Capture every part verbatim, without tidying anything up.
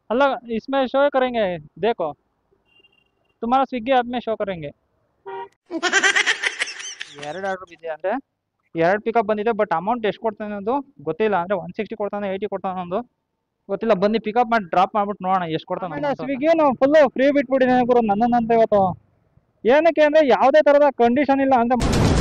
अल्लाह इसमें शो करेंगे। देखो, तुम्हारा स्विगी ऐप में शो करेंगे। ಎರಡು ಆರ್ಡರ್ ಬಿದ್ದೆ ಅಂದರೆ ಎರಡು ಪಿಕಪ್ ಬಂದಿದೆ, ಬಟ್ ಅಮೌಂಟ್ ಎಷ್ಟು ಕೊಡ್ತಾನೆ ಅನ್ನೋದು ಗೊತ್ತಿಲ್ಲ. ಅಂದರೆ ಒನ್ ಸಿಕ್ಸ್ಟಿ ಕೊಡ್ತಾನೆ, ಏಯ್ಟಿ ಕೊಡ್ತಾನೆ ಅನ್ನೋದು ಗೊತ್ತಿಲ್ಲ. ಬಂದು ಪಿಕಪ್ ಮಾಡಿ ಡ್ರಾಪ್ ಮಾಡ್ಬಿಟ್ಟು ನೋಡೋಣ ಎಷ್ಟು ಕೊಡ್ತಾನೆ. ಸ್ವಿಗ್ಗಿನು ಫುಲ್ಲು ಫ್ರೀ ಬಿಟ್ಬಿಟ್ಟಿದ್ದಾನೆ ಗುರು ನನ್ನನ್ನಂತ ಇವತ್ತು. ಏನಕ್ಕೆ ಅಂದರೆ ಯಾವುದೇ ಥರದ ಕಂಡೀಷನ್ ಇಲ್ಲ ಅಂದರೆ.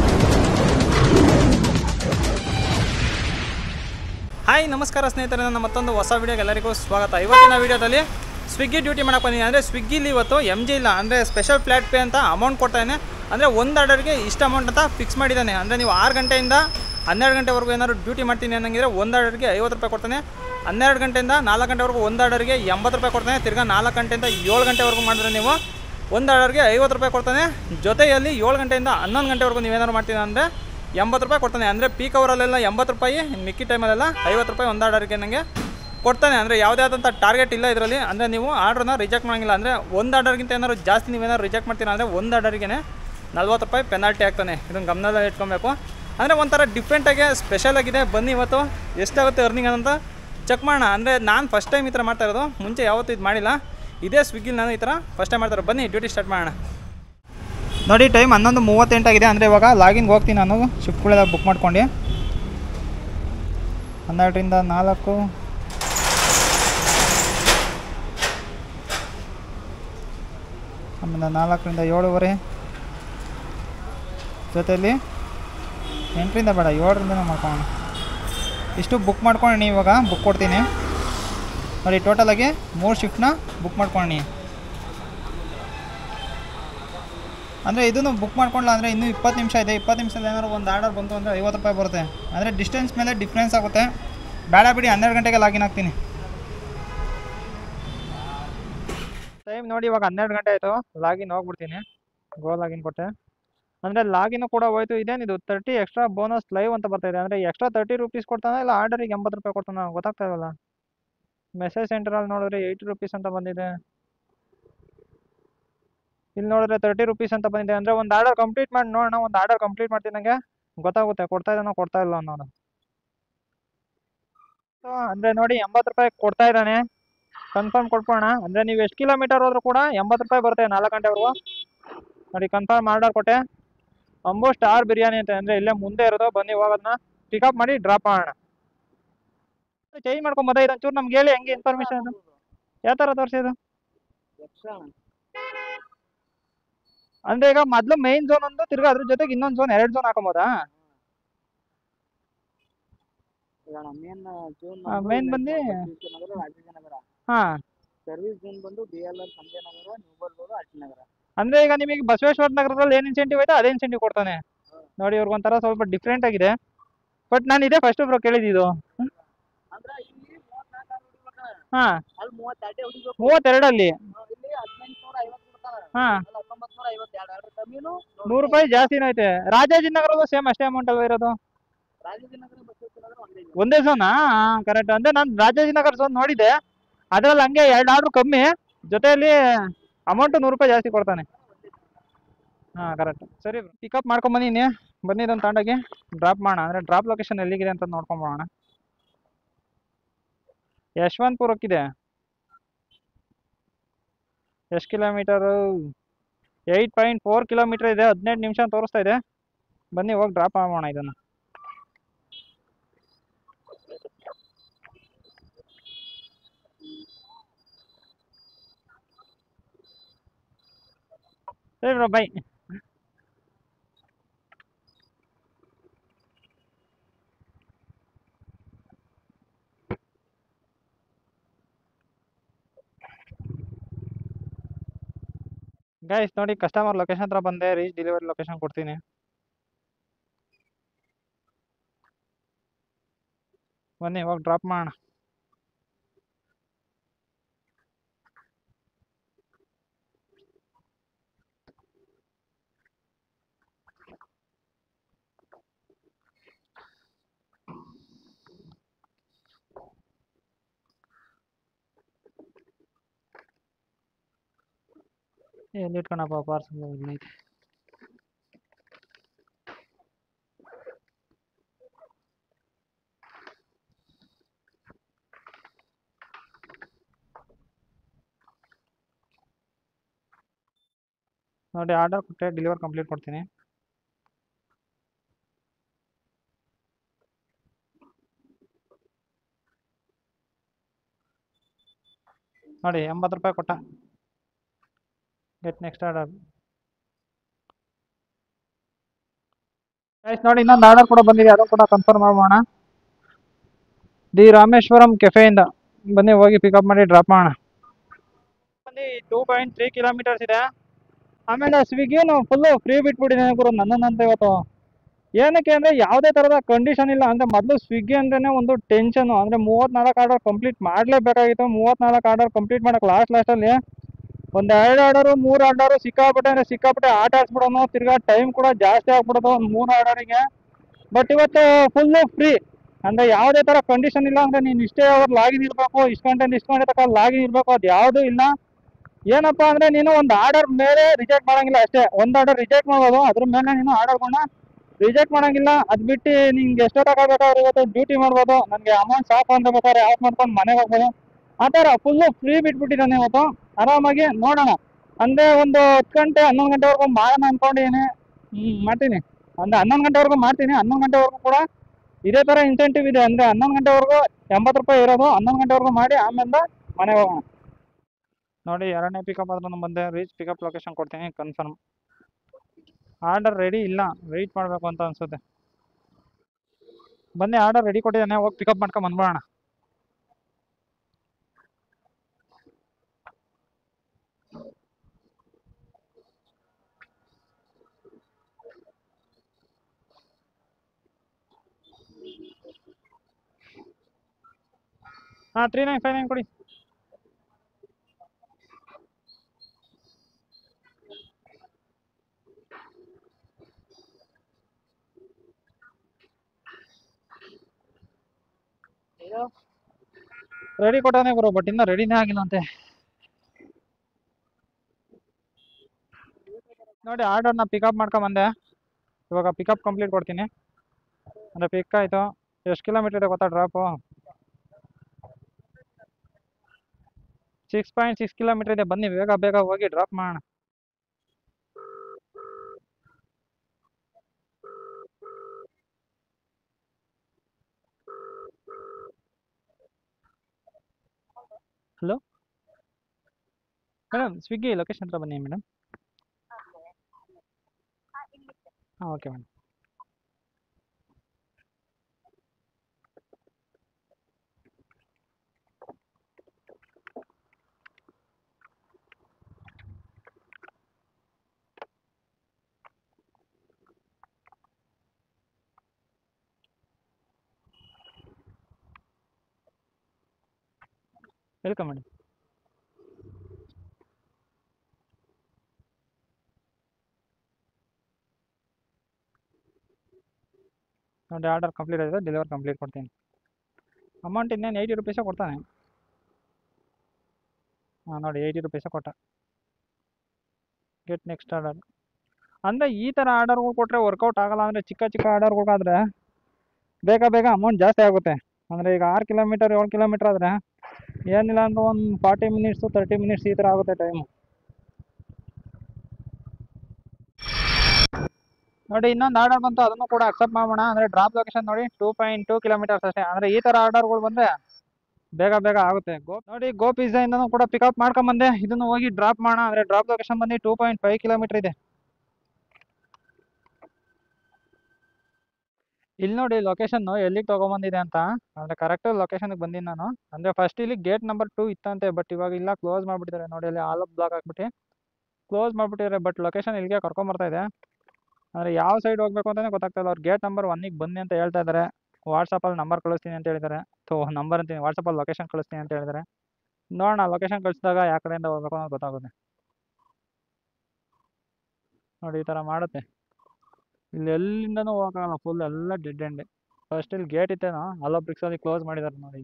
ಹಾಯ್ ನಮಸ್ಕಾರ ಸ್ನೇಹಿತರೆ, ನನ್ನ ಮತ್ತೊಂದು ಹೊಸ ವೀಡಿಯೋಗೆ ಎಲ್ಲರಿಗೂ ಸ್ವಾಗತ. ಇವತ್ತಿನ ವೀಡಿಯೋದಲ್ಲಿ ಸ್ವಿಗ್ಗಿ ಡ್ಯೂಟಿ ಮಾಡಕ್ಕೆ ಬಂದಿದ್ದೀನಿ. ಅಂದರೆ ಸ್ವಿಗ್ಗಿಲಿ ಇವತ್ತು ಎಮ್ ಜಿ ಇಲ್ಲ, ಅಂದರೆ ಸ್ಪೆಷಲ್ ಫ್ಲ್ಯಾಟ್ ಪೇ ಅಂತ ಅಮೌಂಟ್ ಕೊಡ್ತಾನೆ. ಅಂದರೆ ಒಂದು ಆರ್ಡರ್ಗೆ ಇಷ್ಟು ಅಮೌಂಟ್ ಅಂತ ಫಿಕ್ಸ್ ಮಾಡಿದ್ದಾನೆ. ಅಂದರೆ ನೀವು ಆರು ಗಂಟೆಯಿಂದ ಹನ್ನೆರಡು ಗಂಟೆವರೆಗೂ ಏನಾದ್ರು ಡ್ಯೂಟಿ ಮಾಡ್ತೀನಿ ಅನ್ನಂಗಿದ್ರೆ ಒಂದು ಆರ್ಡರ್ಗೆ ಐವತ್ತು ರೂಪಾಯಿ ಕೊಡ್ತಾನೆ. ಹನ್ನೆರಡು ಗಂಟೆಯಿಂದ ನಾಲ್ಕು ಗಂಟೆವರೆಗೂ ಒಂದು ಆರ್ಡರ್ಗೆ ಎಂಬತ್ತು ರೂಪಾಯಿ ಕೊಡ್ತಾನೆ. ತಿರ್ಗಾ ನಾಲ್ಕು ಗಂಟೆಯಿಂದ ಏಳು ಗಂಟೆವರೆಗೂ ಮಾಡಿದ್ರೆ ನೀವು ಒಂದು ಆರ್ಡರ್ಗೆ ಐವತ್ತು ರೂಪಾಯಿ ಕೊಡ್ತಾನೆ. ಜೊತೆಯಲ್ಲಿ ಏಳು ಗಂಟೆಯಿಂದ ಹನ್ನೊಂದು ಗಂಟೆವರೆಗೂ ನೀವೇನಾದ್ರು ಮಾಡ್ತೀನಿ ಅಂದರೆ ಎಂಬತ್ತು ರೂಪಾಯಿ ಕೊಡ್ತಾನೆ. ಅಂದರೆ ಪೀಕ್ ಅವರಲ್ಲೆಲ್ಲ ಎಂಬತ್ತು ರೂಪಾಯಿ, ಮಿಕ್ಕಿ ಟೈಮಲ್ಲೆಲ್ಲ ಐವತ್ತು ರೂಪಾಯಿ ಒಂದು ಆರ್ಡರ್ಗೆ ನನಗೆ ಕೊಡ್ತಾನೆ. ಅಂದರೆ ಯಾವುದೇ ಆದಂಥ ಟಾರ್ಗೆಟ್ ಇಲ್ಲ ಇದರಲ್ಲಿ. ಅಂದರೆ ನೀವು ಆರ್ಡ್ರನ್ನ ರಿಜೆಕ್ಟ್ ಮಾಡೋಂಗಿಲ್ಲ. ಅಂದರೆ ಒಂದು ಆರ್ಡರ್ಗಿಂತ ಏನಾದ್ರು ಜಾಸ್ತಿ ನೀವೇನಾದ್ರು ರಿಜೆಕ್ಟ್ ಮಾಡ್ತೀರಾ ಅಂದರೆ ಒಂದು ಆರ್ಡರ್ಗೆ ನಲ್ವತ್ತು ರೂಪಾಯಿ ಪೆನಾಲ್ಟಿ ಆಗ್ತಾನೆ. ಇದನ್ನು ಗಮನದಲ್ಲಿ ಇಟ್ಕೊಬೇಕು. ಅಂದರೆ ಒಂಥರ ಡಿಫ್ರೆಂಟಾಗಿ ಸ್ಪೆಷಲ್ ಆಗಿದೆ. ಬನ್ನಿ ಇವತ್ತು ಎಷ್ಟಾಗುತ್ತೆ ಅರ್ನಿಂಗ್ ಅಂತ ಚೆಕ್ ಮಾಡೋಣ. ಅಂದರೆ ನಾನು ಫಸ್ಟ್ ಟೈಮ್ ಈ ಥರ ಮಾಡ್ತಾ ಇರೋದು, ಮುಂಚೆ ಯಾವತ್ತೂ ಇದು ಮಾಡಿಲ್ಲ. ಇದೇ ಸ್ವಿಗ್ಗಿಲಿ ನಾನು ಈ ಥರ ಫಸ್ಟ್ ಟೈಮ್ ಮಾಡ್ತಾರೆ. ಬನ್ನಿ ಡ್ಯೂಟಿ ಸ್ಟಾರ್ಟ್ ಮಾಡೋಣ. ನೋಡಿ ಟೈಮ್ ಹನ್ನೊಂದು ಮೂವತ್ತೆಂಟಾಗಿದೆ. ಅಂದರೆ ಇವಾಗ ಲಾಗಿನ್ಗೆ ಹೋಗ್ತೀನಿ ನಾನು. ಶಿಫ್ಟ್ಗಳೆಲ್ಲ ಬುಕ್ ಮಾಡ್ಕೊಂಡು ಹನ್ನೆರಡರಿಂದ ನಾಲ್ಕು ಆಮೇಲೆ ನಾಲ್ಕರಿಂದ ಏಳುವರೆ, ಜೊತೆಯಲ್ಲಿ ಎಂಟರಿಂದ ಬೇಡ ಏಳರಿಂದನೇ ಮಾಡ್ಕೊಳ್ಳೋಣ. ಇಷ್ಟು ಬುಕ್ ಮಾಡ್ಕೊಂಡು ಇವಾಗ ಬುಕ್ ಕೊಡ್ತೀನಿ. ನೋಡಿ ಟೋಟಲಾಗಿ ಮೂರು ಶಿಫ್ಟ್ನ ಬುಕ್ ಮಾಡ್ಕೊಂಡು. ಅಂದರೆ ಇದನ್ನು ಬುಕ್ ಮಾಡ್ಕೊಳ್ಳ ಅಂದರೆ ಇನ್ನೂ ಇಪ್ಪತ್ತು ನಿಮಿಷ ಇದೆ. ಇಪ್ಪತ್ತು ನಿಮಿಷದಲ್ಲಿ ಏನಾದ್ರು ಒಂದು ಆರ್ಡರ್ ಬಂತು ಅಂದರೆ ಐವತ್ತು ರೂಪಾಯಿ ಬರುತ್ತೆ. ಅಂದರೆ ಡಿಸ್ಟೆನ್ಸ್ ಮೇಲೆ ಡಿಫ್ರೆನ್ಸ್ ಆಗುತ್ತೆ. ಬೇಡ ಬಿಡಿ, ಹನ್ನೆರಡು ಗಂಟೆಗೆ ಲಾಗಿನ್ ಆಗ್ತೀನಿ. ಟೈಮ್ ನೋಡಿ ಇವಾಗ ಹನ್ನೆರಡು ಗಂಟೆ ಆಯಿತು. ಲಾಗಿನ್ ಹೋಗ್ಬಿಡ್ತೀನಿ. ಗೋ ಲಾಗಿನ್ ಕೊಟ್ಟೆ. ಅಂದರೆ ಲಾಗಿನ್ ಕೂಡ ಹೋಯ್ತು. ಇದೇನಿದು ತರ್ಟಿ ಎಕ್ಸ್ಟ್ರಾ ಬೋನಸ್ ಲೈವ್ ಅಂತ ಬರ್ತಾಯಿದೆ. ಅಂದರೆ ಎಕ್ಸ್ಟ್ರಾ ತರ್ಟಿ ರುಪೀಸ್ ಕೊಡ್ತಾನೆ, ಇಲ್ಲ ಆರ್ಡರಿಗೆ ಎಂಬತ್ತು ರೂಪಾಯಿ ಕೊಡ್ತಾನೆ ಗೊತ್ತಾಗ್ತಾ ಇರಲ್ಲ. ಮೆಸೇಜ್ ಸೆಂಟ್ರಲ್ಲಿ ನೋಡಿದ್ರೆ ಏಯ್ಟಿ ರುಪೀಸ್ ಅಂತ ಬಂದಿದೆ. ಇಲ್ಲಿ ನೋಡಿದ್ರೆ ತರ್ಟಿ ರುಪೀಸ್ ಅಂತ ಬಂದಿದೆ. ಅಂದರೆ ಒಂದು ಆರ್ಡರ್ ಕಂಪ್ಲೀಟ್ ಮಾಡಿ ನೋಡೋಣ. ಒಂದು ಆರ್ಡರ್ ಕಂಪ್ಲೀಟ್ ಮಾಡ್ತೀನಿ, ನನಗೆ ಗೊತ್ತಾಗುತ್ತೆ ಕೊಡ್ತಾ ಇದ್ದಾನೋ ಕೊಡ್ತಾ ಇಲ್ಲ ಅನ್ನೋದು. ಅಂದರೆ ನೋಡಿ ಎಂಬತ್ತು ರೂಪಾಯಿ ಕೊಡ್ತಾ ಇದ್ದಾನೆ. ಕನ್ಫರ್ಮ್ ಕೊಟ್ಬೋಣ. ಅಂದರೆ ನೀವು ಎಷ್ಟು ಕಿಲೋಮೀಟರ್ ಹೋದ್ರೂ ಕೂಡ ಎಂಬತ್ತು ರೂಪಾಯಿ ಬರುತ್ತೆ ನಾಲ್ಕು ಗಂಟೆವರೆಗೂ. ನೋಡಿ ಕನ್ಫರ್ಮ್ ಆರ್ಡರ್ ಕೊಟ್ಟೆ. ಅಂಬು ಸ್ಟಾರ್ ಬಿರಿಯಾನಿ ಅಂತ, ಅಂದರೆ ಇಲ್ಲೇ ಮುಂದೆ ಇರೋದು. ಬನ್ನಿ ಹೋಗೋದನ್ನ ಪಿಕಪ್ ಮಾಡಿ ಡ್ರಾಪ್ ಮಾಡೋಣ. ಚೇಂಜ್ ಮಾಡ್ಕೊಂಬೋದ ಇದು ಒಂಚೂರು ನಮ್ಗೆ ಹೇಳಿ ಹೆಂಗೆ ಇನ್ಫಾರ್ಮೇಷನ್ ಅದು ಯಾವ ಥರ ತೋರಿಸಿದು? ಅಂದರೆ ಈಗ ಮೊದಲು ಮೈನ್ ಝೋನ್ ಒಂದು, ತಿರ್ಗಾ ಅದ್ರ ಜೊತೆಗೆ ಇನ್ನೊಂದು ಝೋನ್, ಎರಡು ಝೋನ್ ಹಾಕೊಬೋದಾ? ಮೇನ್ ಬಂದು ಹಾಂ, ಸರ್ವಿಸ್ ಝೋನ್ ಬಂದು B L R Sanjaynagar, new BEL road, RT Nagar. ಅಂದರೆ ಈಗ ನಿಮಗೆ ಬಸವೇಶ್ವರ ನಗರದಲ್ಲಿ ಏನು ಇನ್ಸೆಂಟಿವ್ ಐತೆ ಅದೇ ಇನ್ಸೆಂಟಿವ್ ಕೊಡ್ತಾನೆ. ನೋಡಿ ಇವ್ರಿಗೊಂಥರ ಸ್ವಲ್ಪ ಡಿಫ್ರೆಂಟ್ ಆಗಿದೆ. ಬಟ್ ನಾನು ಇದೇ ಫಸ್ಟ್ ಬ್ರೋ ಕೇಳಿದ್ದು. ಅಂದ್ರೆ ಇಲ್ಲಿ ಮೂವತ್ನಾಲ್ಕು ಹೊಡಿಬೇಕು, ಹಾಂ, ಅಲ್ಲಿ ಮೂವತ್ತೆರಡು ಹೊಡಿಬೇಕು. ಮೂವತ್ತೆರಡಲ್ಲಿ ಇಲ್ಲಿ ಹದಿನೆಂಟುನೂರ ಐವತ್ತು ಕೊಡ್ತಾರೆ, ಹಾಂ, ಅಲ್ಲಿ ಹತ್ತೊಂಬತ್ತು ನೂರ ಐವತ್ತೆರಡು. ಅದ್ರ ಕಮ್ಮಿನೂ ನೂರು ರೂಪಾಯಿ ಜಾಸ್ತಿನೂ ಐತೆ. ರಾಜಾಜಿನಗರಲ್ಲೂ ಸೇಮ್ ಅಷ್ಟೇ ಅಮೌಂಟ್ ಅಲ್ವಾ ಇರೋದು? ರಾಜಾಜಿನಗರ, ಬಸವೇಶ್ವರನಗರ ಒಂದೇ ಇದೆ. ಒಂದೇ ಝೋನಾ? ಹಾಂ ಕರೆಕ್ಟ್. ಅಂದರೆ ನಾನು ರಾಜಾಜಿನಗರ ಝೋನ್ ನೋಡಿದ್ದೆ, ಅದರಲ್ಲಿ ಹಂಗೆ ಎರಡು ಆರ್ಡ್ರು ಕಮ್ಮಿ, ಜೊತೆಯಲ್ಲಿ ಅಮೌಂಟು ನೂರು ರೂಪಾಯಿ ಜಾಸ್ತಿ ಕೊಡ್ತಾನೆ. ಹಾಂ ಕರೆಕ್ಟ್. ಸರಿ ಪಿಕಪ್ ಮಾಡ್ಕೊಂಬಂದಿನಿ. ಬನ್ನಿ ಇದನ್ನು ತಗೊಂಡೋಗಿ ಡ್ರಾಪ್ ಮಾಡೋಣ. ಅಂದರೆ ಡ್ರಾಪ್ ಲೊಕೇಶನ್ ಎಲ್ಲಿಗಿದೆ ಅಂತ ನೋಡ್ಕೊಂಬೋಣ. ಯಶವಂತಪುರಕ್ಕಿದೆ. ಎಷ್ಟು kilometre? Eight point four kilometre ಇದೆ. ಹದಿನೆಂಟು ನಿಮಿಷ ತೋರಿಸ್ತಾ ಇದೆ. ಬನ್ನಿ ಹೋಗಿ ಡ್ರಾಪ್ ಮಾಡೋಣ ಇದನ್ನು. ಸರಿ ಬ್ರೋ ಬೈ. ಗೈಸ್ ನೋಡಿ ಕಸ್ಟಮರ್ ಲೊಕೇಶನ್ ಹತ್ರ ಬಂದೆ. ರೀಚ್ ಡೆಲಿವರಿ ಲೊಕೇಶನ್ ಕೊಡ್ತೀನಿ. ಬನ್ನಿ ಹೋಗಿ ಡ್ರಾಪ್ ಮಾಡೋಣ. ಎಲ್ಲಿ ಇಟ್ಕೊಳಪ್ಪ ಪಾರ್ಸಲ್ ಐತೆ. ನೋಡಿ ಆರ್ಡರ್ ಕೊಟ್ಟರೆ ಡೆಲಿವರ್ ಕಂಪ್ಲೀಟ್ ಕೊಡ್ತೀನಿ. ನೋಡಿ ಎಂಬತ್ತು ರೂಪಾಯಿ ಕೊಟ್ಟ. Get next order. ಗೈಸ್ ನೋಡಿ ಇನ್ನೊಂದು ಆರ್ಡರ್ ಕೂಡ ಬಂದಿದೆ, ಅದು ಕೂಡ ಕನ್ಫರ್ಮ್ ಮಾಡೋಣ. ದಿ ರಾಮೇಶ್ವರಂ ಕೆಫೆಯಿಂದ ಬನ್ನಿ ಹೋಗಿ ಪಿಕಪ್ ಮಾಡಿ ಡ್ರಾಪ್ ಮಾಡೋಣ. ಬಂದು ಟೂ ಪಾಯಿಂಟ್ ತ್ರೀ ಕಿಲೋಮೀಟರ್ಸ್ ಇದೆ. ಆಮೇಲೆ ಸ್ವಿಗ್ಗಿನು ಫುಲ್ಲು ಫ್ರೀ ಬಿಟ್ಬಿಟ್ಟಿದ್ದೇನೆ ಗುರು ನನ್ನನ್ನಂತ ಇವತ್ತು. ಏನಕ್ಕೆ ಅಂದರೆ ಯಾವುದೇ ಥರದ ಕಂಡೀಷನ್ ಇಲ್ಲ. ಅಂದರೆ ಮೊದಲು ಸ್ವಿಗ್ಗಿ ಅಂದ್ರೇ ಒಂದು ಟೆನ್ಷನು. ಅಂದರೆ ಮೂವತ್ತ್ನಾಲ್ಕು ಆರ್ಡರ್ ಕಂಪ್ಲೀಟ್ ಮಾಡಲೇಬೇಕಾಗಿತ್ತು. ಮೂವತ್ತ್ನಾಲ್ಕು ಆರ್ಡರ್ ಕಂಪ್ಲೀಟ್ ಮಾಡೋಕೆ ಲಾಸ್ಟ್ ಲಾಸ್ಟಲ್ಲಿ ಒಂದು ಎರಡು ಆರ್ಡರು ಮೂರು ಆರ್ಡರು ಸಿಕ್ಕಾಪಟ್ಟೆ ಅಂದರೆ ಸಿಕ್ಕಾಪಟ್ಟೆ ಆಟ ಆಡ್ಸ್ಬಿಡೋನು. ತಿರ್ಗಾ ಟೈಮ್ ಕೂಡ ಜಾಸ್ತಿ ಆಗ್ಬಿಡೋದು ಒಂದು ಮೂರು ಆರ್ಡರಿಗೆ. ಬಟ್ ಇವತ್ತು ಫುಲ್ಲು ಫ್ರೀ. ಅಂದರೆ ಯಾವುದೇ ಥರ ಕಂಡೀಷನ್ ಇಲ್ಲ. ಅಂದರೆ ನೀನು ಇಷ್ಟೇ ಅವ್ರು ಲಾಗಿನ್ ಇರಬೇಕು, ಇಷ್ಟು ಗಂಟೆ ಇಷ್ಟು ಗಂಟೆ ತನಕ ಲಾಗಿನ್ ಇರಬೇಕು, ಅದು ಯಾವುದೂ ಇಲ್ಲ. ಏನಪ್ಪ ಅಂದರೆ ನೀನು ಒಂದು ಆರ್ಡರ್ ಮೇಲೆ ರಿಜೆಕ್ಟ್ ಮಾಡೋಂಗಿಲ್ಲ ಅಷ್ಟೇ. ಒಂದು ಆರ್ಡರ್ ರಿಜೆಕ್ಟ್ ಮಾಡ್ಬೋದು, ಅದ್ರ ಮೇಲೆ ನೀನು ಆರ್ಡರ್ಗಳನ್ನ ರಿಜೆಕ್ಟ್ ಮಾಡೋಂಗಿಲ್ಲ. ಅದು ಬಿಟ್ಟು ನಿಂಗೆ ಎಷ್ಟೋ ತಗೋಬೇಕಾದ್ರೆ ಇವತ್ತು ಡ್ಯೂಟಿ ಮಾಡ್ಬೋದು, ನನಗೆ ಅಮೌಂಟ್ ಸಾಕು ಅಂತ ಬೇಕಾದ್ರೆ ಆಫ್ ಮಾಡ್ಕೊಂಡು ಮನೆಗೆ ಹೋಗ್ಬೋದು. ಆ ಥರ ಫುಲ್ಲು ಫ್ರೀ ಬಿಟ್ಬಿಟ್ಟಿದ್ದಾನೆ ಇವತ್ತು. ಆರಾಮಾಗಿ ನೋಡೋಣ. ಅಂದರೆ ಒಂದು ಹತ್ತು ಗಂಟೆ ಹನ್ನೊಂದು ಗಂಟೆವರೆಗೂ ಮಾಡೋಣ ಅಂದ್ಕೊಂಡಿದ್ದೀನಿ. ಹ್ಞೂ ಮಾಡ್ತೀನಿ. ಅಂದರೆ ಹನ್ನೊಂದು ಗಂಟೆವರೆಗೂ ಮಾಡ್ತೀನಿ. ಹನ್ನೊಂದು ಗಂಟೆವರೆಗೂ ಕೂಡ ಇದೇ ಥರ ಇನ್ಸೆಂಟಿವ್ ಇದೆ. ಅಂದರೆ ಹನ್ನೊಂದು ಗಂಟೆವರೆಗೂ ಎಂಬತ್ತು ರೂಪಾಯಿ ಇರೋದು. ಹನ್ನೊಂದು ಗಂಟೆವರೆಗೂ ಮಾಡಿ ಆಮೇಲೆ ಮನೆಗೆ ಹೋಗೋಣ. ನೋಡಿ ಎರಡನೇ ಪಿಕಪ್ ಆದ್ರೂ ಬಂದೆ. ರೀಚ್ ಪಿಕಪ್ ಲೊಕೇಶನ್ ಕೊಡ್ತೀನಿ ಕನ್ಫರ್ಮ್. ಆರ್ಡರ್ ರೆಡಿ ಇಲ್ಲ, ವೆಯ್ಟ್ ಮಾಡಬೇಕು ಅಂತ ಅನ್ಸುತ್ತೆ. ಬನ್ನಿ ಆರ್ಡರ್ ರೆಡಿ ಕೊಟ್ಟಿದ್ದಾನೆ, ಹೋಗಿ ಪಿಕಪ್ ಮಾಡ್ಕೊಂಡು ಬಂದ್ಬಿಡೋಣ. ಹಾಂ ತ್ರೀ ನೈನ್ ಫೈವ್ ನೈನ್ ಕೊಡಿ. ರೆಡಿ ಕೊಟ್ಟಾನೆ ಗುರು, ಬಟ್ ಇನ್ನೂ ರೆಡಿನೇ ಆಗಿಲ್ಲಂತೆ. ನೋಡಿ ಆರ್ಡರ್ನ ಪಿಕಪ್ ಮಾಡ್ಕೊಂಬಂದೆ. ಇವಾಗ ಪಿಕಪ್ ಕಂಪ್ಲೀಟ್ ಕೊಡ್ತೀನಿ. ಅಂದರೆ ಪಿಕ್ ಆಯಿತು. ಎಷ್ಟು ಕಿಲೋಮೀಟರ್ ಇದೆ ಗೊತ್ತಾ drop? Six point six kilometre ಇದೆ. ಬನ್ನಿ ಬೇಗ ಬೇಗ ಹೋಗಿ ಡ್ರಾಪ್ ಮಾಡೋಣ. ಹಲೋ ಮೇಡಮ್, ಸ್ವಿಗ್ಗಿ ಲೊಕೇಶನ್ ಹತ್ರ ಬನ್ನಿ ಮೇಡಮ್. ಹಾಂ ಓಕೆ ಮೇಡಮ್. Welcome madam. ನೋಡಿ ಆರ್ಡರ್ ಕಂಪ್ಲೀಟ್ ಆಗಿದೆ, ಡೆಲಿವರ್ ಕಂಪ್ಲೀಟ್ ಕೊಡ್ತೀನಿ. ಅಮೌಂಟ್ ಇನ್ನೇನು ಏಯ್ಟಿ ರುಪೀಸೇ ಕೊಡ್ತಾನೆ. ಹಾಂ ನೋಡಿ ಏಯ್ಟಿ ರುಪೀಸೇ ಕೊಟ್ಟ. Get next order. ಅಂದರೆ ಈ ಥರ ಆರ್ಡರ್ಗಳು ಕೊಟ್ಟರೆ ವರ್ಕೌಟ್ ಆಗಲ್ಲ. ಅಂದರೆ ಚಿಕ್ಕ ಚಿಕ್ಕ ಆರ್ಡರ್ಗಳಾದರೆ ಬೇಗ ಬೇಗ ಅಮೌಂಟ್ ಜಾಸ್ತಿ ಆಗುತ್ತೆ. ಅಂದರೆ ಈಗ ಆರು ಕಿಲೋಮೀಟರ್ ಏಳು ಕಿಲೋಮೀಟ್ರ್ ಆದರೆ ಏನಿಲ್ಲ ಅಂದ್ರೆ ಒಂದು ಫಾರ್ಟಿ ಮಿನಿಟ್ಸು ತರ್ಟಿ ಮಿನಿಟ್ಸ್ ಈ ಥರ ಆಗುತ್ತೆ ಟೈಮು. ನೋಡಿ ಇನ್ನೊಂದು ಆರ್ಡರ್ ಬಂತು, ಅದನ್ನು ಕೂಡ ಅಕ್ಸೆಪ್ಟ್ ಮಾಡೋಣ. ಅಂದರೆ ಡ್ರಾಪ್ ಲೊಕೇಶನ್ ನೋಡಿ ಟೂ ಪಾಯಿಂಟ್ ಟೂ ಕಿಲೋಮೀಟರ್ಸ್ ಅಷ್ಟೇ. ಅಂದರೆ ಈ ಥರ ಆರ್ಡರ್ಗಳು ಬಂದರೆ ಬೇಗ ಬೇಗ ಆಗುತ್ತೆ. ಗೋ ನೋಡಿ ಗೋ ಪಿಜ್ಜಾಯಿಂದನೂ ಕೂಡ ಪಿಕಪ್ ಮಾಡ್ಕೊಂಬಂದೆ. ಇದನ್ನು ಹೋಗಿ ಡ್ರಾಪ್ ಮಾಡೋಣ. ಅಂದರೆ ಡ್ರಾಪ್ ಲೊಕೇಶನ್ ಬಂದು ಟೂ ಪಾಯಿಂಟ್ ಫೈವ್ ಕಿಲೋಮೀಟರ್ ಇದೆ. ಇಲ್ಲಿ ನೋಡಿ ಲೊಕೇಶನ್ನು ಎಲ್ಲಿಗೆ ತೊಗೊಂಬಂದಿದೆ ಅಂತ. ಅಂದರೆ ಕರೆಕ್ಟ್ ಲೊಕೇಶನ್ಗೆ ಬಂದೀನಿ ನಾನು. ಅಂದರೆ ಫಸ್ಟ್ ಇಲ್ಲಿ ಗೇಟ್ ನಂಬರ್ ಟೂ ಇತ್ತಂತೆ, ಬಟ್ ಇವಾಗ ಇಲ್ಲ ಕ್ಲೋಸ್ ಮಾಡಿಬಿಟ್ಟಿದ್ದಾರೆ. ನೋಡಿ ಅಲ್ಲಿ ಆಲ್ ಬ್ಲಾಕ್ ಹಾಕ್ಬಿಟ್ಟು ಕ್ಲೋಸ್ ಮಾಡಿಬಿಟ್ಟಿದ್ದಾರೆ. ಬಟ್ ಲೊಕೇಶನ್ ಇಲ್ಲಿಗೆ ಕರ್ಕೊಂಬರ್ತಾ ಇದೆ. ಅಂದರೆ ಯಾವ ಸೈಡ್ ಹೋಗಬೇಕು ಅಂತಲೇ ಗೊತ್ತಾಗ್ತಾ ಇಲ್ಲ. ಅವ್ರು ಗೇಟ್ ನಂಬರ್ ಒನ್ನಿಗೆ ಬನ್ನಿ ಅಂತ ಹೇಳ್ತಾ ಇದ್ದಾರೆ. ವಾಟ್ಸಪ್ಪಲ್ಲಿ ನಂಬರ್ ಕಳಿಸ್ತೀನಿ ಅಂತ ಹೇಳಿದ್ದಾರೆ. ಸೊ ನಂಬರ್ ಅಂತೀನಿ, ವಾಟ್ಸಪ್ಪಲ್ಲಿ ಲೊಕೇಶನ್ ಕಳಿಸ್ತೀನಿ ಅಂತ ಹೇಳಿದ್ದಾರೆ. ನೋಡೋಣ ಲೊಕೇಶನ್ ಕಳಿಸಿದಾಗ ಯಾವ ಕಡೆಯಿಂದ ಹೋಗ್ಬೇಕು ಅನ್ನೋದು ಗೊತ್ತಾಗುತ್ತೆ. ನೋಡಿ ಈ ಥರ ಮಾಡುತ್ತೆ. ಇಲ್ಲಿ ಎಲ್ಲಿಂದನೂ ಹೋಗೋಕ್ಕಾಗಲ್ಲ, ಫುಲ್ ಎಲ್ಲ ಡೆಡ್ ಎಂಡೆ. ಫಸ್ಟ್ ಇಲ್ಲಿ ಗೇಟ್ ಇತ್ತೇನೋ, ಅಲ್ಲೋ ಬ್ರಿಕ್ಸಲ್ಲಿ ಕ್ಲೋಸ್ ಮಾಡಿದ್ದಾರೆ ನೋಡಿ.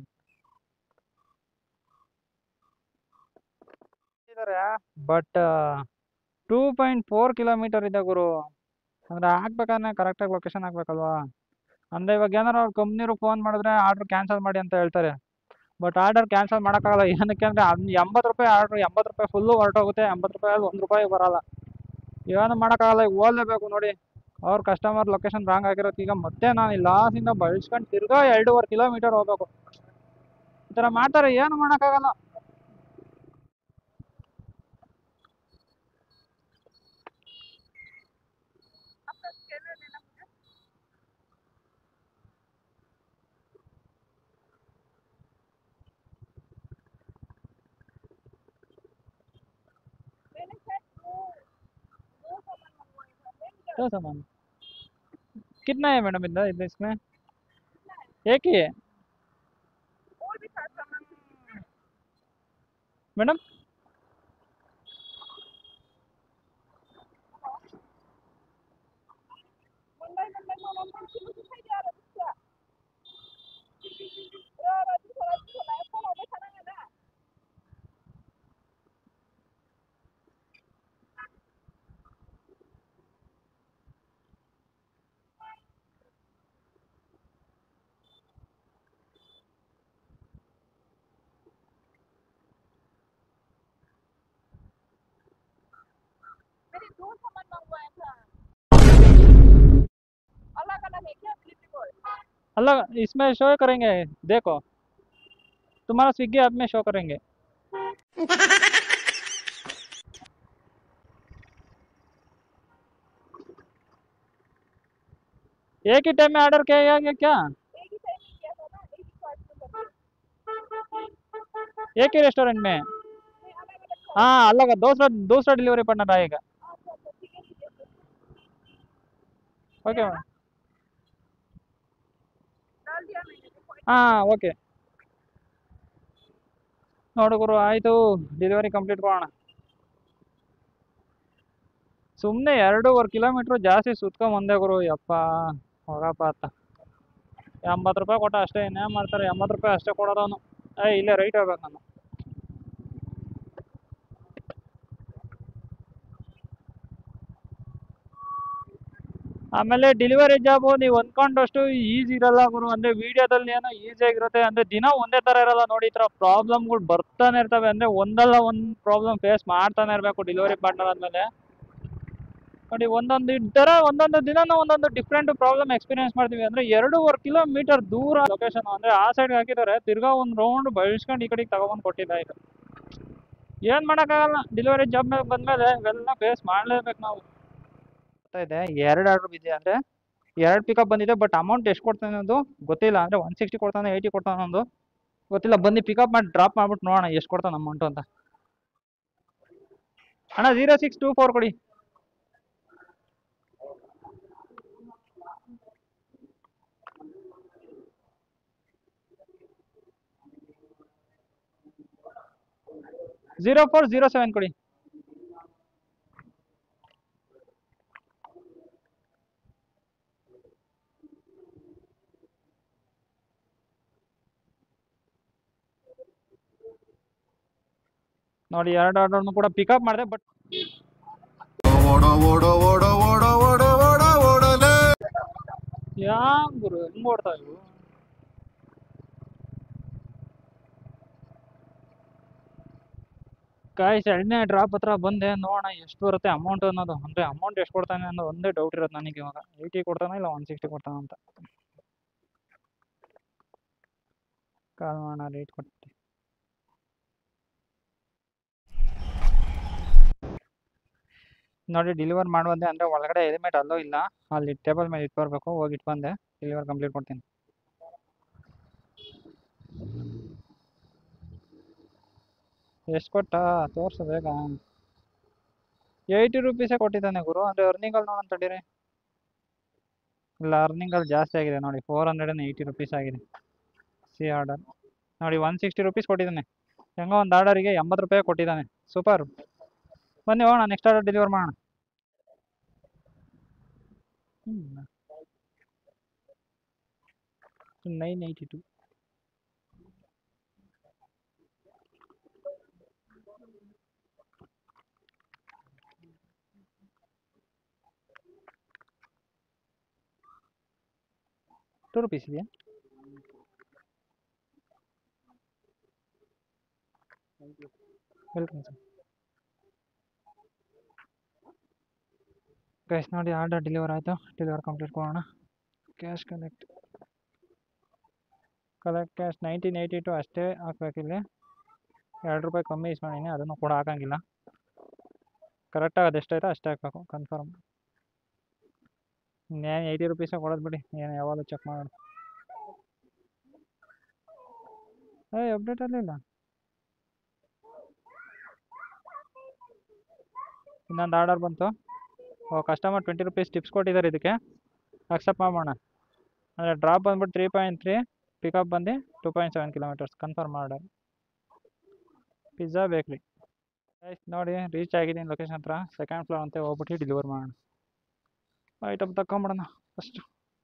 But two point four kilometre ಇದೆ ಗುರು. ಅಂದರೆ ಹಾಕ್ಬೇಕಾದ್ರೆ ಕರೆಕ್ಟಾಗಿ ಲೊಕೇಶನ್ ಹಾಕ್ಬೇಕಲ್ವಾ? ಅಂದರೆ ಇವಾಗ ಏನಾರು ಅವ್ರು ಕಂಪ್ನಿರು ಫೋನ್ ಮಾಡಿದ್ರೆ ಆರ್ಡ್ರ್ ಕ್ಯಾನ್ಸಲ್ ಮಾಡಿ ಅಂತ ಹೇಳ್ತಾರೆ. ಬಟ್ ಆರ್ಡರ್ ಕ್ಯಾನ್ಸಲ್ ಮಾಡೋಕ್ಕಾಗಲ್ಲ. ಏನಕ್ಕೆ ಅಂದರೆ ಅದು ಎಂಬತ್ತು ರೂಪಾಯಿ ಆರ್ಡ್ರು, ಎಂಬತ್ತು ರೂಪಾಯಿ ಫುಲ್ಲು ಹೊರಟೋಗುತ್ತೆ. ಎಂಬತ್ತು ರೂಪಾಯಲ್ಲಿ ಒಂದು ರೂಪಾಯಿ ಬರೋಲ್ಲ. ಏನು ಮಾಡೋಕ್ಕಾಗಲ್ಲ, ಈಗ ಓದಲೇಬೇಕು ನೋಡಿ. ಅವ್ರ ಕಸ್ಟಮರ್ ಲೊಕೇಶನ್ ರಾಂಗ್ ಆಗಿರೋದು, ಈಗ ಮತ್ತೆ ನಾನು ಈ ಲಾಸಿಂದ ಬಳಸ್ಕೊಂಡು ತಿರ್ಗಾ ಎರಡೂವರೆ ಕಿಲೋಮೀಟರ್ ಹೋಗ್ಬೇಕು. ಈ ಥರ ಮಾಡ್ತಾರೆ, ಏನು ಮಾಡೋಕ್ಕಾಗಲ್ಲ. तो सामान कितना है मैडम इधर इधर इसमें एक ही है मैडम? अल्लाह इसमें शो करेंगे, देखो तुम्हारा स्विगी ऐप में शो करेंगे। एक ही टाइम में ऑर्डर किया या क्या? एक ही रेस्टोरेंट में? हाँ अलग दूसरा दूसरा डिलीवरी पार्टनर आएगा। ओके मैम, हाँ ओके ನೋಡು ಗುರು, ಆಯಿತು ಡೆಲಿವರಿ ಕಂಪ್ಲೀಟ್ ಮಾಡೋಣ. ಸುಮ್ಮನೆ ಎರಡೂವರೆ ಕಿಲೋಮೀಟ್ರ್ ಜಾಸ್ತಿ ಸುತ್ಕೊಂಬಂದೆ ಗುರು. ಯಪ್ಪ ಹೋಗಪ್ಪ ಅತ್ತ. ಎಂಬತ್ತು ರೂಪಾಯಿ ಕೊಟ್ಟ ಅಷ್ಟೇ, ಇನ್ನೇನು ಮಾಡ್ತಾರೆ, ಎಂಬತ್ತು ರೂಪಾಯಿ ಅಷ್ಟೇ ಕೊಡೋದವನು. ಏಯ್ ಇಲ್ಲೇ ರೈಟ್ ಹೋಗ್ಬೇಕು ನಾನು. ಆಮೇಲೆ ಡೆಲಿವರಿ ಜಾಬು ನೀವು ಅಂದ್ಕೊಂಡಷ್ಟು ಈಸಿ ಇರಲ್ಲ ಗುರು. ಅಂದರೆ ವೀಡಿಯೋದಲ್ಲಿ ಏನೋ ಈಸಿಯಾಗಿರುತ್ತೆ, ಅಂದರೆ ದಿನ ಒಂದೇ ಥರ ಇರಲ್ಲ ನೋಡಿ. ಈ ಥರ ಪ್ರಾಬ್ಲಮ್ಗಳು ಬರ್ತಾನೆ ಇರ್ತವೆ. ಅಂದರೆ ಒಂದಲ್ಲ ಒಂದು ಪ್ರಾಬ್ಲಮ್ ಫೇಸ್ ಮಾಡ್ತಾನೆ ಇರಬೇಕು ಡೆಲಿವರಿ ಪಾರ್ಟ್ನರ್ ಆದಮೇಲೆ. ನೋಡಿ ಒಂದೊಂದು ಥರ ಒಂದೊಂದು ದಿನನೂ ಒಂದೊಂದು ಡಿಫ್ರೆಂಟ್ ಪ್ರಾಬ್ಲಮ್ ಎಕ್ಸ್ಪೀರಿಯನ್ಸ್ ಮಾಡ್ತೀವಿ. ಅಂದರೆ ಎರಡೂವರೆ ಕಿಲೋಮೀಟರ್ ದೂರ ಲೊಕೇಶನ್, ಅಂದರೆ ಆ ಸೈಡ್ಗೆ ಹಾಕಿದ್ದಾರೆ, ತಿರ್ಗಾ ಒಂದು ರೌಂಡ್ ಬಳಸ್ಕೊಂಡು ಈ ಕಡೆಗೆ ತಗೊಬಂದು ಕೊಟ್ಟಿದ್ದ. ಇದು ಏನು ಮಾಡೋಕ್ಕಾಗಲ್ಲ, ಡೆಲಿವರಿ ಜಾಬ್ ಮೇಲೆ ಬಂದಮೇಲೆ ಇವೆಲ್ಲ ಫೇಸ್ ಮಾಡಲೇಬೇಕು ನಾವು. ಇದೆ ಎರಡು ಆರ್ಡರ್ ಬಿದ್ದಿದೆ, ಅಂದರೆ ಎರಡು ಪಿಕಪ್ ಬಂದಿದೆ. ಬಟ್ ಅಮೌಂಟ್ ಎಷ್ಟು ಕೊಡ್ತಾನೆ ಅನ್ನೋದು ಗೊತ್ತಿಲ್ಲ. ಅಂದರೆ ಒನ್ ಸಿಕ್ಸ್ಟಿ ಕೊಡ್ತಾನೆ, ಏಯ್ಟಿ ಕೊಡ್ತಾನೆ ಅನ್ನೋದು ಗೊತ್ತಿಲ್ಲ. ಬನ್ನಿ ಪಿಕಪ್ ಮಾಡಿ ಡ್ರಾಪ್ ಮಾಡ್ಬಿಟ್ಟು ನೋಡೋಣ ಎಷ್ಟು ಕೊಡ್ತಾನೆ ಅಮೌಂಟು ಅಂತ. ಅಣ್ಣ ಜೀರೋ ಸಿಕ್ಸ್ ಟೂ ಫೋರ್ ಕೊಡಿ. ಜೀರೋ ಫೋರ್ ಜೀರೋ ಸೆವೆನ್ ಕೊಡಿ. ನೋಡಿ ಎರಡು ಆರ್ಡರ್ನು ಕೂಡ ಪಿಕಪ್ ಮಾಡಿದೆ. ಬಟ್ ಯಾಂಗ್ ಗುರು ಹೆಂಗ್ ಓಡ್ತಾ ಇವು. ಕಾಯ್ಸ್ ಎರಡನೇ ಡ್ರಾಪ್ ಹತ್ರ ಬಂದೆ, ನೋಡೋಣ ಎಷ್ಟು ಬರುತ್ತೆ ಅಮೌಂಟ್ ಅನ್ನೋದು. ಅಂದರೆ ಅಮೌಂಟ್ ಎಷ್ಟು ಕೊಡ್ತಾನೆ ಅನ್ನೋದು ಒಂದೇ ಡೌಟ್ ಇರೋದು ನನಗೆ ಇವಾಗ. ಏಯ್ಟಿ ಕೊಡ್ತಾನೆ ಇಲ್ಲ ಒನ್ ಸಿಕ್ಸ್ಟಿ ಕೊಡ್ತಾನೆ ಅಂತ. ಕಾಲ್ ಮಾಡೋಣ, ರೇಟ್ ಕೊಟ್ಟು. ನೋಡಿ ಡೆಲಿವರ್ ಮಾಡುವಂತೆ, ಅಂದರೆ ಒಳಗಡೆ ಹೆಲ್ಮೆಟ್ ಅಲ್ಲೋ ಇಲ್ಲ, ಅಲ್ಲಿ ಟೇಬಲ್ ಮೇಲೆ ಇಟ್ಟು ಬರಬೇಕು. ಹೋಗಿ ಇಟ್ಟು ಬಂದೆ, ಡೆಲಿವರ್ ಕಂಪ್ಲೀಟ್ ಕೊಡ್ತೀನಿ. ಎಷ್ಟು ಕೊಟ್ಟ ತೋರಿಸು ಬೇಗ. ಏಯ್ಟಿ ರುಪೀಸೇ ಕೊಟ್ಟಿದ್ದಾನೆ ಗುರು. ಅಂದರೆ ಅರ್ನಿಂಗಲ್ಲಿ ನೋಡೋಣ ತಡೀರಿ. ಇಲ್ಲ ಅರ್ನಿಂಗಲ್ಲಿ ಜಾಸ್ತಿ ಆಗಿದೆ ನೋಡಿ, four hundred and eighty rupees ಆಗಿದೆ. ಸಿ ಆರ್ಡರ್ ನೋಡಿ ಒನ್ ಸಿಕ್ಸ್ಟಿ ರುಪೀಸ್ ಕೊಟ್ಟಿದ್ದಾನೆ. ಹೆಂಗೋ ಒಂದು ಆರ್ಡರಿಗೆ ಎಂಬತ್ತು ರೂಪಾಯಿ ಕೊಟ್ಟಿದ್ದಾನೆ. ಸೂಪರ್. ಬನ್ನಿ ಹೋಗೋಣ, ನೆಕ್ಸ್ಟ್ ಆರ್ಡರ್ ಡೆಲಿವರ್ ಮಾಡೋಣ. Nine eighty two. Two rupees ಇದೆಯಾ? Welcome sir. ಗೈಸ್ ನೋಡಿ ಆರ್ಡರ್ ಡೆಲಿವರ್ ಆಯಿತು. ಡೆಲಿವರ್ ಕಂಪ್ಲೀಟ್ ಕೊಡೋಣ. Cash collect collect cash nineteen eighty two ಅಷ್ಟೇ ಹಾಕ್ಬೇಕಿಲ್ಲಿ. ಎರಡು ರೂಪಾಯಿ ಕಮ್ಮಿ ಯೂಸ್ ಮಾಡೀನಿ, ಅದನ್ನು ಕೂಡ ಹಾಕಂಗಿಲ್ಲ. ಕರೆಕ್ಟಾಗಿ ಅದು ಎಷ್ಟಾಯ್ತೋ ಅಷ್ಟೇ ಹಾಕಬೇಕು. ಕನ್ಫರ್ಮ್. ಇನ್ನೇನು ಏಯ್ಟಿ ರುಪೀಸೇ ಕೊಡೋದು ಬಿಡಿ, ಏನು ಯಾವಾಗಲೂ ಚೆಕ್ ಮಾಡೋಣ. ಏಯ್ ಅಪ್ಡೇಟ್ ಆಗಲಿಲ್ಲ. ಇನ್ನೊಂದು ಆರ್ಡರ್ ಬಂತು. ಓ ಕಸ್ಟಮರ್ ಟ್ವೆಂಟಿ ರುಪೀಸ್ ಟಿಪ್ಸ್ ಕೊಟ್ಟಿದ್ದಾರೆ, ಇದಕ್ಕೆ ಅಕ್ಸೆಪ್ಟ್ ಮಾಡೋಣ. ಅಂದರೆ ಡ್ರಾಪ್ ಬಂದ್ಬಿಟ್ಟು ತ್ರೀ ಪಾಯಿಂಟ್ ತ್ರೀ, ಪಿಕಪ್ ಬಂದು two point seven kilometres. Confirm order. Pizza bakery. Guys ನೋಡಿ ರೀಚ್ ಆಗಿದ್ದೀನಿ ಲೊಕೇಶನ್ ಹತ್ರ. ಸೆಕೆಂಡ್ ಫ್ಲೋರ್ ಅಂತ ಹೋಗ್ಬಿಟ್ಟು ಡೆಲಿವರ್ ಮಾಡೋಣ. ಐಟಮ್ ತಗೊಂಬಿಡೋಣ ಫಸ್ಟು.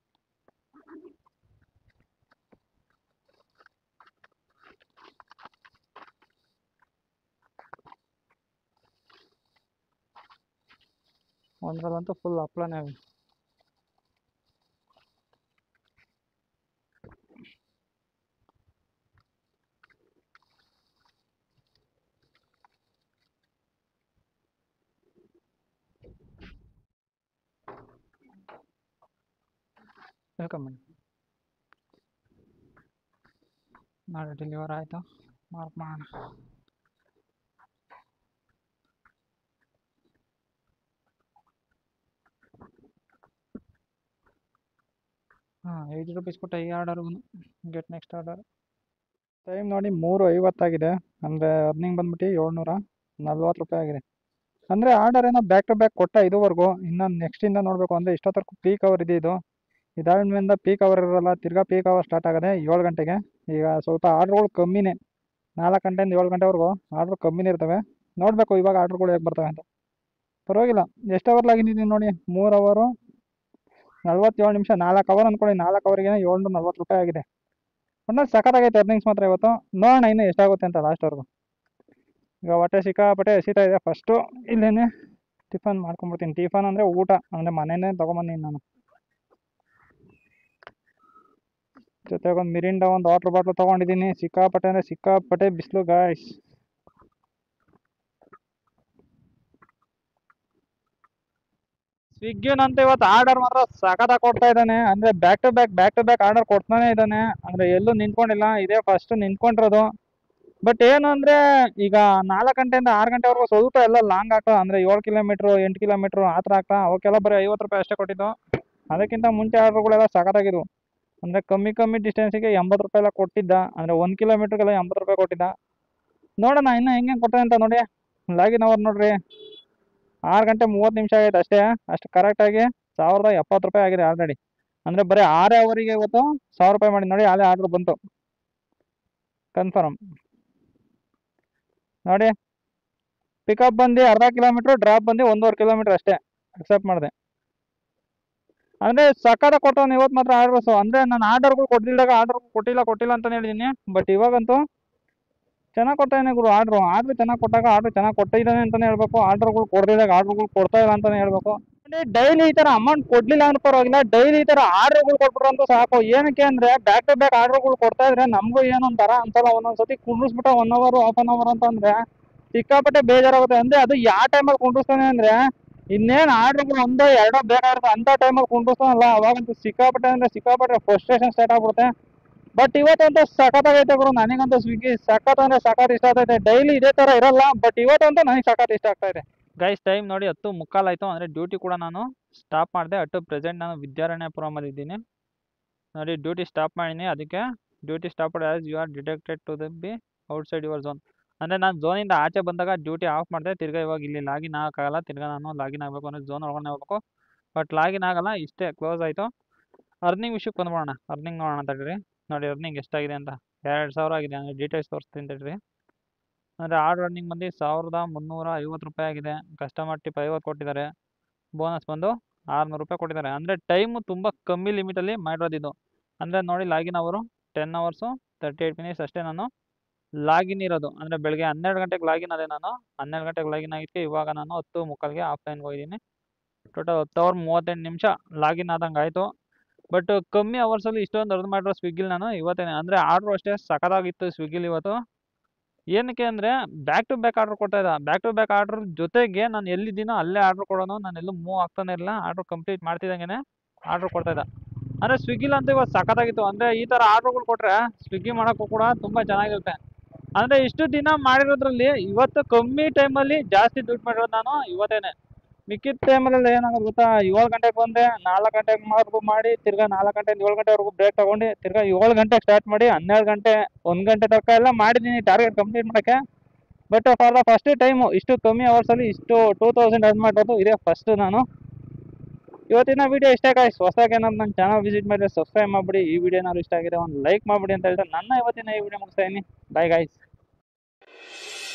ಒಂದ್ರಲ್ಲಂತೂ ಫುಲ್ ಹಪ್ಳನೇ. Welcome madam. ನಾಳೆ ಡೆಲಿವರ್ ಆಯಿತು. ಮಾರ್ಕ್ ಮಾಡೋಣ. ಹಾಂ ಏಯ್ಟಿ ರುಪೀಸ್ ಕೊಟ್ಟ ಈ ಆರ್ಡರ್ಗೂ. Get next order. ಟೈಮ್ ನೋಡಿ ಮೂರು ಐವತ್ತಾಗಿದೆ. ಅಂದರೆ ಅರ್ನಿಂಗ್ ಬಂದ್ಬಿಟ್ಟು ಏಳ್ನೂರ ನಲ್ವತ್ತು ರೂಪಾಯಿ ಆಗಿದೆ. ಅಂದರೆ ಆರ್ಡರ್ ಏನೋ ಬ್ಯಾಕ್ ಟು ಬ್ಯಾಕ್ ಕೊಟ್ಟ ಇದುವರೆಗೂ. ಇನ್ನೊಂದು ನೆಕ್ಸ್ಟಿಂದ ನೋಡಬೇಕು ಅಂದರೆ ಇಷ್ಟೊತ್ತವರೆಗೂ ಪೀಕ್ ಅವರ್ ಇದೆ. ಇದು ಇದಾದ್ಮೇಲಿಂದ ಪೀಕ್ ಅವರ್ ಇರೋಲ್ಲ, ತಿರ್ಗಾ ಪೀಕ್ ಅವರ್ ಸ್ಟಾರ್ಟ್ ಆಗೋದೆ ಏಳು ಗಂಟೆಗೆ. ಈಗ ಸ್ವಲ್ಪ ಆರ್ಡ್ರುಗಳು ಕಮ್ಮಿನೇ, ನಾಲ್ಕು ಗಂಟೆಯಿಂದ ಏಳು ಗಂಟೆವರೆಗೂ ಆರ್ಡ್ರ್ ಕಮ್ಮಿನೇ ಇರ್ತವೆ. ನೋಡಬೇಕು ಇವಾಗ ಆರ್ಡ್ರುಗಳು ಹೇಗೆ ಬರ್ತವೆ ಅಂತ. ಪರವಾಗಿಲ್ಲ. ಎಷ್ಟು ಅವರ್ ಲಾಗಿದ್ದೀನಿ ನೋಡಿ, ಮೂರು ಅವರು ನಲ್ವತ್ತೇಳು ನಿಮಿಷ. ನಾಲ್ಕು ಅವರ್ ಅಂದ್ಕೊಳ್ಳಿ, ನಾಲ್ಕು ಅವರಿಗೆ ಏಳ್ನೂರ ನಲ್ವತ್ತು ರೂಪಾಯಿ ಆಗಿದೆ. ಒಟ್ನಲ್ಲಿ ಸಖತ್ತಾಗೈತೆ ಅರ್ನಿಂಗ್ಸ್ ಮಾತ್ರ ಇವತ್ತು. ನೋಡೋಣ ಇನ್ನು ಎಷ್ಟಾಗುತ್ತೆ ಅಂತ ಲಾಸ್ಟ್ವರೆಗೂ. ಈಗ ಹೊಟ್ಟೆ ಸಿಕ್ಕಾಪಟ್ಟೆ ಹಸಿತಾ ಇದೆ. ಫಸ್ಟು ಇಲ್ಲೇನೆ ಟಿಫನ್ ಮಾಡ್ಕೊಂಬಿಡ್ತೀನಿ. ಟಿಫನ್ ಅಂದರೆ ಊಟ, ಅಂದರೆ ಮನೆಯೇ ತೊಗೊಂಬಂದಿನಿ ನಾನು. ಜೊತೆಗೆ ಒಂದು ಮಿರಿಂಡ ಒಂದು ವಾಟ್ರ್ ಬಾಟ್ಲು ತೊಗೊಂಡಿದ್ದೀನಿ. ಸಿಕ್ಕಾಪಟ್ಟೆ ಅಂದರೆ ಸಿಕ್ಕಾಪಟ್ಟೆ ಬಿಸಿಲು ಗಾಯ್ಸ್. ಸ್ವಿಗ್ಗಿನಂತ ಇವತ್ತು ಆರ್ಡರ್ ಮಾತ್ರ ಸಖತ್ತಾಗಿ ಕೊಡ್ತಾ ಇದ್ದಾನೆ. ಅಂದರೆ back to back back to back order ಕೊಡ್ತಾನೆ ಇದ್ದಾನೆ. ಅಂದರೆ ಎಲ್ಲೂ ನಿಂತ್ಕೊಂಡಿಲ್ಲ, ಇದೇ ಫಸ್ಟ್ ನಿಂತ್ಕೊಂಡಿರೋದು. ಬಟ್ ಏನು ಅಂದರೆ ಈಗ ನಾಲ್ಕು ಗಂಟೆಯಿಂದ ಆರು ಗಂಟೆವರೆಗೂ ಸ್ವಲ್ಪ ಎಲ್ಲ ಲಾಂಗ್ ಆಗ್ತಾ, ಅಂದರೆ ಏಳು ಕಿಲೋಮೀಟ್ರು ಎಂಟು ಕಿಲೋಮೀಟ್ರು ಆ ಥರ ಆಗ್ತಾ. ಅವಕ್ಕೆಲ್ಲ ಬರೀ ಐವತ್ತು ರೂಪಾಯಿ ಅಷ್ಟೇ ಕೊಟ್ಟಿದ್ದು. ಅದಕ್ಕಿಂತ ಮುಂಚೆ ಆರ್ಡ್ರುಗಳೆಲ್ಲ ಸಖತ್ತಾಗಿದ್ವು. ಅಂದರೆ ಕಮ್ಮಿ ಕಮ್ಮಿ ಡಿಸ್ಟೆನ್ಸಿಗೆ ಎಂಬತ್ತು ರೂಪಾಯಿ ಎಲ್ಲ ಕೊಟ್ಟಿದ್ದ. ಅಂದರೆ ಒಂದು ಕಿಲೋಮೀಟ್ರಿಗೆಲ್ಲ ಎಂಬತ್ತು ರೂಪಾಯಿ ಕೊಟ್ಟಿದ್ದ. ನೋಡೋಣ ಇನ್ನೂ ಹೆಂಗೆ ಕೊಡ್ತಾನೆ ಅಂತ ನೋಡಿ. ಲಾಗಿನ್ ಅವರ್ ನೋಡ್ರಿ, ಆರು ಗಂಟೆ ಮೂವತ್ತು ನಿಮಿಷ ಆಗೈತೆ ಅಷ್ಟೇ. ಅಷ್ಟು ಕರೆಕ್ಟಾಗಿ ಸಾವಿರದ ಎಪ್ಪತ್ತು ರೂಪಾಯಿ ಆಗಿದೆ ಆಲ್ರೆಡಿ. ಅಂದರೆ ಬರೀ ಆರೇ ಅವರಿಗೆ ಇವತ್ತು ಸಾವಿರ ರೂಪಾಯಿ ಮಾಡಿ ನೋಡಿ. ಅಲ್ಲೇ ಆರ್ಡ್ರ್ ಬಂತು. ಕನ್ಫರ್ಮ್ ನೋಡಿ. ಪಿಕಪ್ ಬಂದು ಅರ್ಧ ಕಿಲೋಮೀಟ್ರು, ಡ್ರಾಪ್ ಬಂದು ಒಂದೂವರೆ ಕಿಲೋಮೀಟ್ರ್ ಅಷ್ಟೇ. ಅಕ್ಸೆಪ್ಟ್ ಮಾಡಿದೆ. ಅಂದರೆ ಸಕ್ಕತ್ತಾಗಿ ಕೊಟ್ಟವನು ಇವತ್ತು ಮಾತ್ರ ಆರ್ಡ್ರಸು. ಅಂದರೆ ನಾನು ಆರ್ಡರ್ಗಳು ಕೊಟ್ಟಿದ್ದಾಗ ಆರ್ಡರ್ ಕೊಟ್ಟಿಲ್ಲ ಕೊಟ್ಟಿಲ್ಲ ಅಂತಲೇ ಹೇಳಿದ್ದೀನಿ. ಬಟ್ ಇವಾಗಂತೂ ಚೆನ್ನಾಗಿ ಕೊಡ್ತಾ ಇದ್ದಾನೆ ಗುರು ಆರ್ಡ್ರು. ಆರ್ಡ್ರು ಚೆನ್ನಾಗಿ ಕೊಟ್ಟಾಗ ಆರ್ಡ್ರು ಚೆನ್ನಾಗಿ ಕೊಟ್ಟಿದ್ದಾನೆ ಅಂತಲೇ ಹೇಳ್ಬೇಕು. ಆರ್ಡ್ರುಗಳು ಕೊಡ್ದಿದ್ದಾಗ ಆರ್ಡ್ರುಗಳು ಕೊಡ್ತಾ ಇಲ್ಲ ಅಂತಲೇ ಹೇಳ್ಬೇಕು. ಡೈಲಿ ಈ ಥರ ಅಮೌಂಟ್ ಕೊಡಲಿಲ್ಲ ಅಂದ್ರೆ ಪರವಾಗಿಲ್ಲ, ಡೈಲಿ ಈ ಥರ ಆರ್ಡ್ರುಗಳು ಕೊಟ್ಬಿಟ್ರು ಅಂತೂ ಸಾಕು. ಏನಕ್ಕೆ ಅಂದರೆ ಬ್ಯಾಕ್ ಟು ಬ್ಯಾಕ್ ಆರ್ಡ್ರುಗಳು ಕೊಡ್ತಾ ಇದ್ರೆ ನಮಗೂ ಏನೊಂಥರ ಅನ್ಸಲ್ಲ. ಒಂದೊಂದು ಸತಿ ಕುಂಡ್ರಿಸ್ಬಿಟ್ಟು one hour half an hour ಅಂತಂದರೆ ಸಿಕ್ಕಾಪಟ್ಟೆ ಬೇಜಾರಾಗುತ್ತೆ. ಅಂದರೆ ಅದು ಯಾವ ಟೈಮಲ್ಲಿ ಕುಂಡ್ರಿಸ್ತಾನೆ ಅಂದರೆ ಇನ್ನೇನು ಆರ್ಡ್ರುಗಳು ಒಂದೋ ಎರಡೋ ಬೇಕಾಗಿರುತ್ತೆ ಅಂಥ ಟೈಮಲ್ಲಿ ಕುಂಡ್ರಿಸ್ತಾನಲ್ಲ, ಅವಾಗಂತೂ ಸಿಕ್ಕಾಪಟ್ಟೆ ಅಂದರೆ ಸಿಕ್ಕಾಪಟ್ಟೆ ಫ್ರಸ್ಟ್ರೇಷನ್ ಸ್ಟಾರ್ಟ್ ಆಗ್ಬಿಡುತ್ತೆ. ಬಟ್ ಇವತ್ತಂತೂ ಸಖತ್ತಾಗೈತೆ ಗುರು. ನನಗಂತೂ ಸ್ವಿಗ್ಗಿ ಸಖತ್ ಅಂದರೆ ಸಖತ್ ಇಷ್ಟ ಆಗ್ತೈತೆ. ಡೈಲಿ ಇದೇ ಥರ ಇರಲ್ಲ, ಬಟ್ ಇವತ್ತಂತೂ ನನಗೆ ಸಖತ್ ಇಷ್ಟ ಆಗ್ತಾ ಇದೆ. ಗೈಸ್ ಟೈಮ್ ನೋಡಿ ಹತ್ತು ಮುಕ್ಕಾಲಾಯಿತು. ಅಂದರೆ ಡ್ಯೂಟಿ ಕೂಡ ನಾನು ಸ್ಟಾಪ್ ಮಾಡಿದೆ. ಅಟ್ಟು ಪ್ರೆಸೆಂಟ್ ನಾನು ವಿದ್ಯಾರಣ್ಯಪುರಮಲ್ಲಿ ಇದ್ದೀನಿ ನೋಡಿ. ಡ್ಯೂಟಿ ಸ್ಟಾಪ್ ಮಾಡೀನಿ. ಅದಕ್ಕೆ duty stop as you are detected to the be outside your zone. ಅಂದರೆ ನಾನು ಝೋನಿಂದ ಆಚೆ ಬಂದಾಗ ಡ್ಯೂಟಿ ಆಫ್ ಮಾಡಿದೆ. ತಿರ್ಗಾ ಇವಾಗ ಇಲ್ಲಿ ಲಾಗಿನ್ ಆಗೋಕ್ಕಾಗಲ್ಲ. ತಿರ್ಗಾ ನಾನು ಲಾಗಿನ್ ಆಗಬೇಕು ಅಂದರೆ ಝೋನ್ ಒಳಗಡೆ ಹೋಗ್ಬೇಕು. ಬಟ್ ಲಾಗಿನ್ ಆಗಲ್ಲ. ಇಷ್ಟೇ, ಕ್ಲೋಸ್ ಆಯಿತು. ಅರ್ನಿಂಗ್ ವಿಷಯಕ್ಕೆ ಬಂದ್ಬಿಡೋಣ. ಅರ್ನಿಂಗ್ ನೋಡೋಣ ತಡೀರಿ. ನೋಡಿ ಅರ್ನಿಂಗ್ ಎಷ್ಟಾಗಿದೆ ಅಂತ. ಎರಡು ಸಾವಿರ ಆಗಿದೆ. ಅಂದರೆ ಡೀಟೇಲ್ಸ್ ತೋರಿಸ್ತೀನಿ ತಡೀರಿ. ಅಂದರೆ ಆರ್ಡ್ರ್ ಅರ್ನಿಂಗ್ ಬಂದು ಸಾವಿರದ ಮುನ್ನೂರ ಐವತ್ತು ರೂಪಾಯಿ ಆಗಿದೆ. ಕಸ್ಟಮರ್ ಟಿಪ್ ಐವತ್ತು ಕೊಟ್ಟಿದ್ದಾರೆ. ಬೋನಸ್ ಬಂದು ಆರುನೂರು ರೂಪಾಯಿ ಕೊಟ್ಟಿದ್ದಾರೆ. ಅಂದರೆ ಟೈಮು ತುಂಬ ಕಮ್ಮಿ ಲಿಮಿಟಲ್ಲಿ ಮಾಡಿರೋದಿದ್ದು. ಅಂದರೆ ನೋಡಿ login hour ten hours thirty eight minutes ಅಷ್ಟೇ ನಾನು ಲಾಗಿನ್ ಇರೋದು. ಅಂದರೆ ಬೆಳಗ್ಗೆ ಹನ್ನೆರಡು ಗಂಟೆಗೆ ಲಾಗಿನ್ ಅದೇ ನಾನು. ಹನ್ನೆರಡು ಗಂಟೆಗೆ ಲಾಗಿನ್ ಆಗಿದ್ದಕ್ಕೆ ಇವಾಗ ನಾನು ಹತ್ತು ಮುಕ್ಕಾಲಿಗೆ ಆಫ್ಲೈನ್ಗೆ ಹೋಗಿದ್ದೀನಿ. ಟೋಟಲ್ ಹತ್ತು ಅವರ್ ಮೂವತ್ತೆಂಟು ನಿಮಿಷ ಲಾಗಿನ್ ಆದಂಗೆ ಆಯಿತು. ಬಟ್ ಕಮ್ಮಿ ಅವರ್ಸಲ್ಲಿ ಇಷ್ಟೊಂದು ಅರ್ನ್ ಮಾಡಿರೋ ಸ್ವಿಗ್ಗಿಲಿ ನಾನು ಇವತ್ತೇನೆ. ಅಂದರೆ ಆರ್ಡ್ರು ಅಷ್ಟೇ ಸಖತ್ತಾಗಿತ್ತು ಸ್ವಿಗ್ಗಿಲಿ ಇವತ್ತು. ಏನಕ್ಕೆ ಅಂದರೆ ಬ್ಯಾಕ್ ಟು ಬ್ಯಾಕ್ ಆರ್ಡ್ರ್ ಕೊಡ್ತಾ ಇದ್ದ ಬ್ಯಾಕ್ ಟು ಬ್ಯಾಕ್ ಆರ್ಡ್ರ್ ಜೊತೆಗೆ ನಾನು ಎಲ್ಲಿದ್ದೀನೋ ಅಲ್ಲೇ ಆರ್ಡ್ರ್ ಕೊಡೋನು, ನಾನು ಎಲ್ಲೂ ಮೂವ್ ಆಗ್ತಾನೆ ಇರಲಿಲ್ಲ. ಆರ್ಡ್ರ್ ಕಂಪ್ಲೀಟ್ ಮಾಡ್ತಿದ್ದಂಗೆ ಆರ್ಡ್ರ್ ಕೊಡ್ತಾ ಇದ್ದ. ಅಂದರೆ ಸ್ವಿಗ್ಗಿಲಂತೂ ಇವತ್ತು ಸಖತ್ತಾಗಿತ್ತು. ಅಂದರೆ ಈ ಥರ ಆರ್ಡ್ರುಗಳು ಕೊಟ್ಟರೆ ಸ್ವಿಗ್ಗಿ ಮಾಡೋಕ್ಕೂ ಕೂಡ ತುಂಬ ಚೆನ್ನಾಗಿರುತ್ತೆ. ಅಂದರೆ ಇಷ್ಟು ದಿನ ಮಾಡಿರೋದ್ರಲ್ಲಿ ಇವತ್ತು ಕಮ್ಮಿ ಟೈಮಲ್ಲಿ ಜಾಸ್ತಿ ದುಡ್ಡು ಮಾಡಿರೋದು ನಾನು ಇವತ್ತೇನೆ. ಮಿಕ್ಕಿದ ಟೈಮಲ್ಲಿ ಏನಾಗೋದು ಗೊತ್ತಾ, ಏಳು ಗಂಟೆಗೆ ಬಂದೆ, ನಾಲ್ಕು ಗಂಟೆವರೆಗೂ ಮಾಡಿ, ತಿರ್ಗಾ ನಾಲ್ಕು ಗಂಟೆಯಿಂದ ಏಳು ಗಂಟೆವರೆಗೂ ಬ್ರೇಕ್ ತೊಗೊಂಡು, ತಿರ್ಗಾ ಏಳು ಗಂಟೆಗೆ ಸ್ಟಾರ್ಟ್ ಮಾಡಿ ಹನ್ನೆರಡು ಗಂಟೆ ಒಂದು ಗಂಟೆ ತನಕ ಎಲ್ಲ ಮಾಡಿದ್ದೀನಿ ಟಾರ್ಗೆಟ್ ಕಂಪ್ಲೀಟ್ ಮಾಡೋಕ್ಕೆ. But for the first time ಇಷ್ಟು ಕಮ್ಮಿ ಅವರ್ಸಲ್ಲಿ ಇಷ್ಟು ಟೂ ತೌಸಂಡ್ ಅರ್ನ್ ಮಾಡೋದು ಇದೇ ಫಸ್ಟ್ ನಾನು. ಇವತ್ತಿನ ವೀಡಿಯೋ ಇಷ್ಟ ಗಾಯ್ಸ್. ಹೊಸದಾಗಿ ಏನಾದ್ರು ನನ್ನ ಚಾನಲ್ ವಿಸಿಟ್ ಮಾಡಿದ್ರೆ ಸಬ್ಸ್ಕ್ರೈಬ್ ಮಾಡಿಬಿಡಿ. ಈ ವಿಡಿಯೋ ಏನಾದ್ರು ಇಷ್ಟ ಆಗಿದೆ ಒಂದು ಲೈಕ್ ಮಾಡಿಬಿಡಿ ಅಂತ ಹೇಳ್ತಾರೆ ನನ್ನ ಇವತ್ತಿನ ಈ ವಿಡಿಯೋ ಮುಗಿಸ್ತಾ ಇದ್ದೀನಿ. Bye guys.